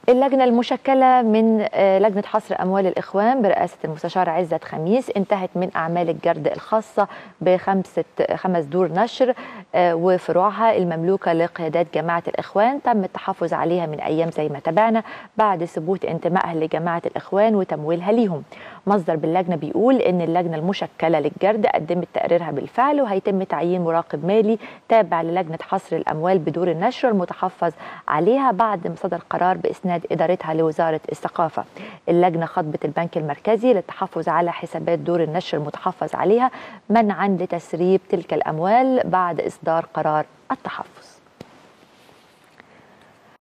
اللجنة المشكلة من لجنة حصر أموال الإخوان برئاسة المستشار عزت خميس انتهت من أعمال الجرد الخاصة خمس دور نشر وفروعها المملوكة لقيادات جماعة الإخوان. تم التحفظ عليها من أيام زي ما تابعنا بعد ثبوت انتمائها لجماعة الإخوان وتمويلها ليهم. مصدر باللجنة بيقول إن اللجنة المشكلة للجرد قدمت تقريرها بالفعل، وهيتم تعيين مراقب مالي تابع للجنة حصر الأموال بدور النشر المتحفظ عليها بعد ما صدر قرار بإسناد إدارتها لوزارة الثقافة. اللجنة خاطبت البنك المركزي للتحفظ على حسابات دور النشر المتحفظ عليها منعا لتسريب تلك الأموال بعد إصدار قرار التحفظ.